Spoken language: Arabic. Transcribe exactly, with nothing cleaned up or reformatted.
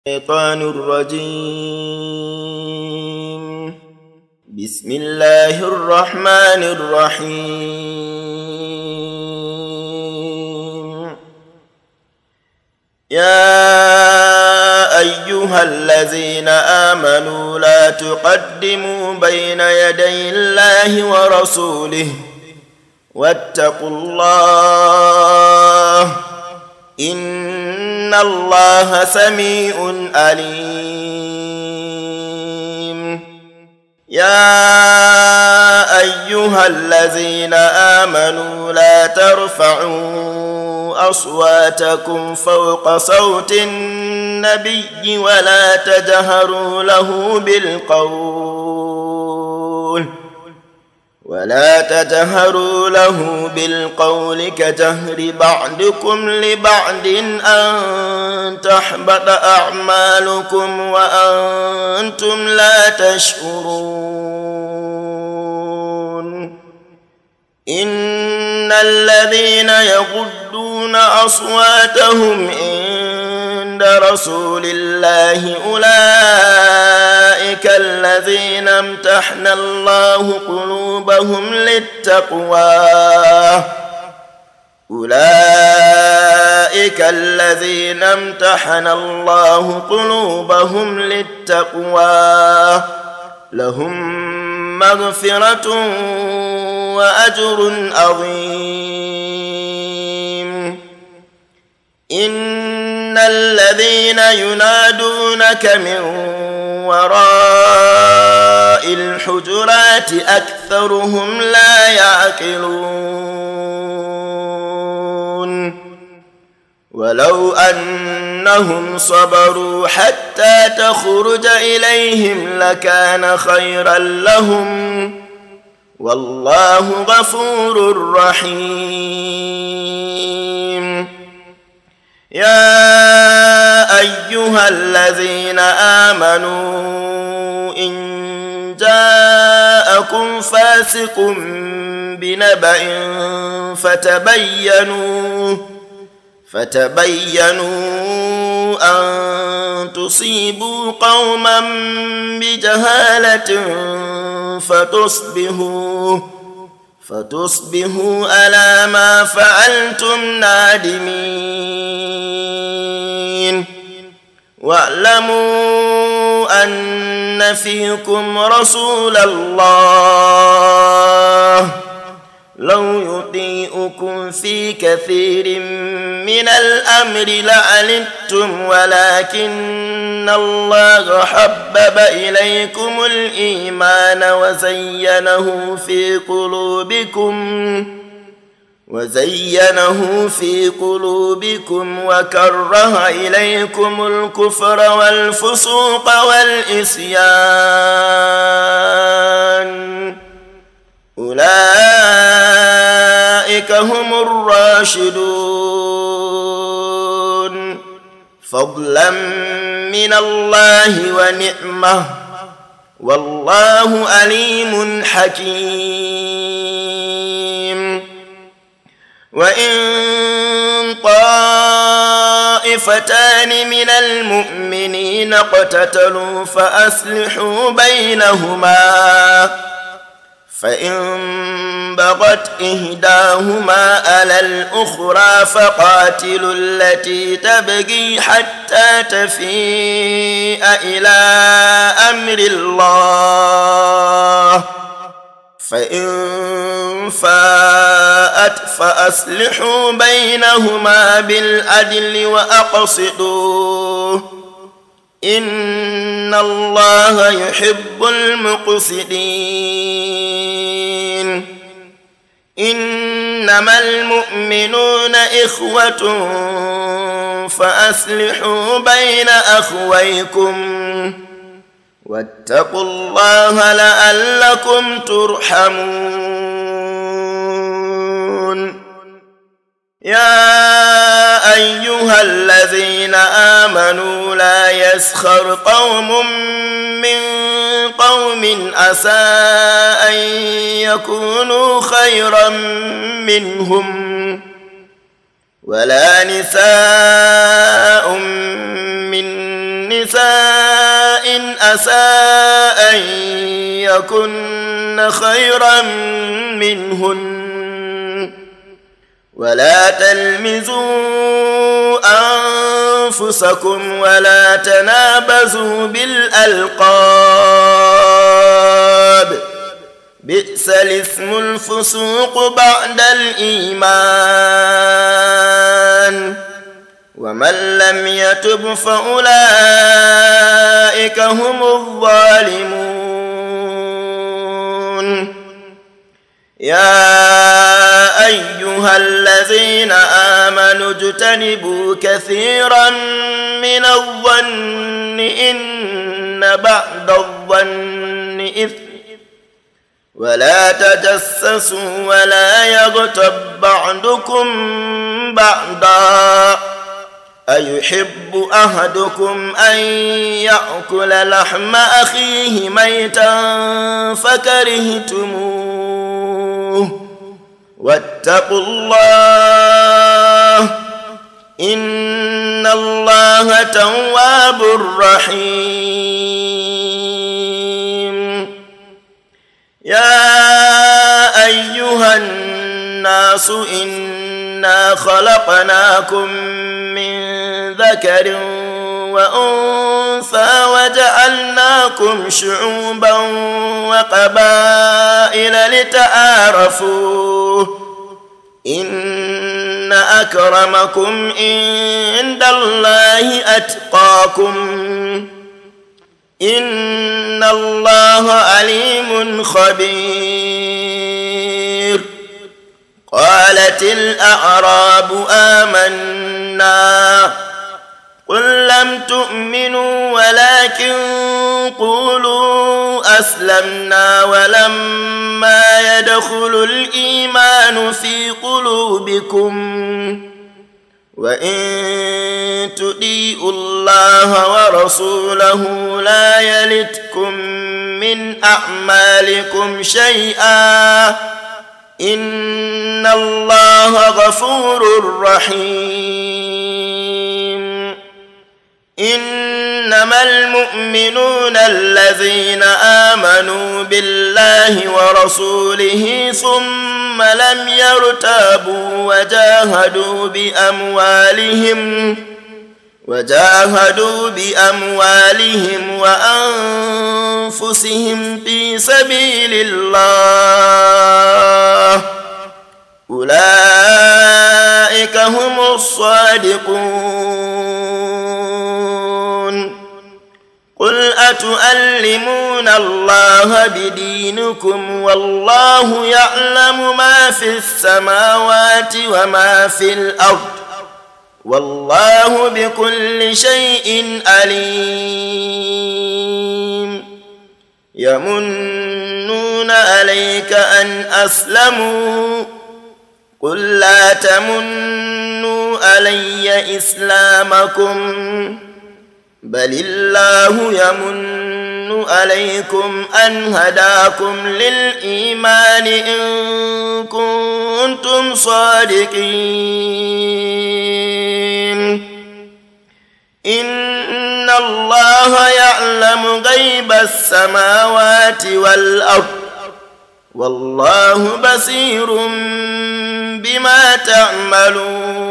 الشيطان الرجيم. بسم الله الرحمن الرحيم. يا أيها الذين آمنوا لا تقدموا بين يدي الله ورسوله واتقوا الله إن الله سميع عليم. يا أيها الذين آمنوا لا ترفعوا أصواتكم فوق صوت النبي ولا تجهروا له بالقول ولا تجهروا له بالقول كجهر بعضكم لبعض أن تحبط أعمالكم وأنتم لا تشعرون. إن الذين يغضون أصواتهم عند رسول الله أولئك الذين امتحن الله قلوبهم للتقوى أولئك الذين امتحن الله قلوبهم للتقوى لهم مغفرة وأجر عظيم. إن الذين ينادونك من وراء الحجرات أكثرهم لا يعقلون. ولو أنهم صبروا حتى تخرج إليهم لكان خيرا لهم والله غفور رحيم. يا أيها الذين آمنوا إن جاءكم فاسق بنبأ فتبينوا فتبينوا أن تصيبوا قوما بجهالة فتصبحوا فتصبحوا على ما فعلتم نادمين. واعلموا أن فيكم رسول الله لو يطيعكم في كثير من الأمر لعنتم ولكن الله حبب إليكم الإيمان وزينه في قلوبكم وزينه في قلوبكم وكره إليكم الكفر والفسوق والعصيان أولئك هم الراشدون فضلا من الله ونعمة والله عليم حكيم. وإن طائفتان من المؤمنين اقتتلوا فأصلحوا بينهما فإن بغت إحداهما على الأخرى فقاتلوا التي تبغي حتى تفيء إلى أمر الله فإن فاءت فأصلحوا بينهما بالعدل وأقسطوا إن الله يحب المقسطين. إنما المؤمنون إخوة فأصلحوا بين أخويكم واتقوا الله لعلكم ترحمون. يا أيها الذين آمنوا لا يسخر قوم من قوم عسى أن يكونوا خيرا منهم ولا نساء من نساء أسى أن يكن خيرا منهن ولا تلمزوا أنفسكم ولا تنابزوا بالألقاب بئس الاسم الفسوق بعد الإيمان ومن لم يتب فأولئك هم الظالمون يا أيها الذين آمنوا اجتنبوا كثيرا من الظن إن بعد الظن إثم ولا تجسسوا ولا يغتب بعضكم بعضا أيحب أحدكم أن يأكل لحم أخيه ميتا فكرهتموه واتقوا الله إن الله تواب رحيم يا أيها الناس إنا خلقناكم من ذكر وأنثى وجعلناكم شعوبا وقبائل لتعارفوا إن أكرمكم عند الله أتقاكم إن الله عليم خبير قالت الأعراب آمنا قل لم تؤمنوا ولكن قولوا أسلمنا ولما يدخل الإيمان في قلوبكم وإن تطيعوا الله ورسوله لا يلتكم من أعمالكم شيئا إن الله غفور رحيم إنما المؤمنون الذين آمنوا بالله ورسوله ثم لم يرتابوا وجاهدوا بأموالهم وجاهدوا بأموالهم وأنفسهم في سبيل الله أولئك هم الصادقون قل أتؤلمون الله بدينكم والله يعلم ما في السماوات وما في الأرض والله بكل شيء عليم يمنون عليك أن أسلموا قل لا تمنوا علي إسلامكم بل الله يمن عليكم أن هداكم للإيمان إن كنتم صادقين إن الله يعلم غيب السماوات والأرض والله بصير بما تعملون